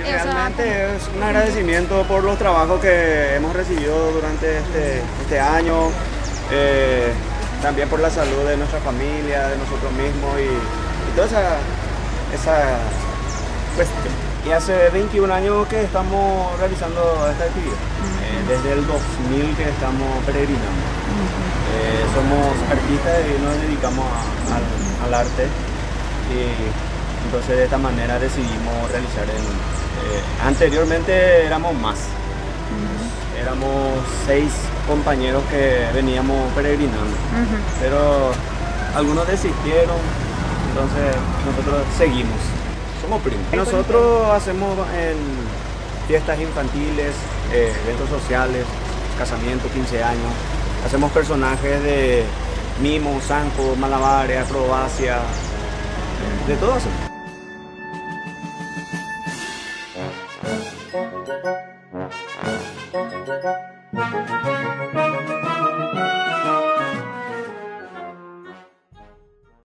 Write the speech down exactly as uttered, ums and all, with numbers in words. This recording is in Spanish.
Realmente es un agradecimiento por los trabajos que hemos recibido durante este, este año, eh, también por la salud de nuestra familia, de nosotros mismos y, y toda esa, esa cuestión. Y hace veintiún años que estamos realizando esta actividad, eh, desde el dos mil que estamos peregrinando. Eh, somos artistas y nos dedicamos a, al, al arte y entonces de esta manera decidimos realizar el... Eh, anteriormente éramos más, éramos seis compañeros que veníamos peregrinando, uh-huh. pero algunos desistieron, entonces nosotros seguimos, somos primos. Nosotros hacemos en fiestas infantiles, eh, eventos sociales, casamientos, quince años, hacemos personajes de mimos, zancos, malabares, acrobacia, de todo eso. Thank you.